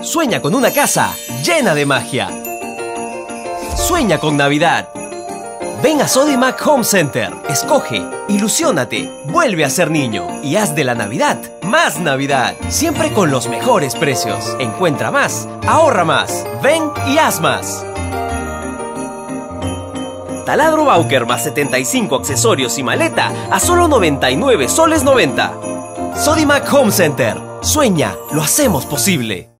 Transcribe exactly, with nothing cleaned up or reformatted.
Sueña con una casa llena de magia. Sueña con Navidad. Ven a Sodimac Home Center. Escoge, ilusiónate, vuelve a ser niño y haz de la Navidad más Navidad. Siempre con los mejores precios. Encuentra más, ahorra más. Ven y haz más. Taladro Bauker más setenta y cinco accesorios y maleta a solo noventa y nueve soles noventa. Sodimac Home Center. Sueña, lo hacemos posible.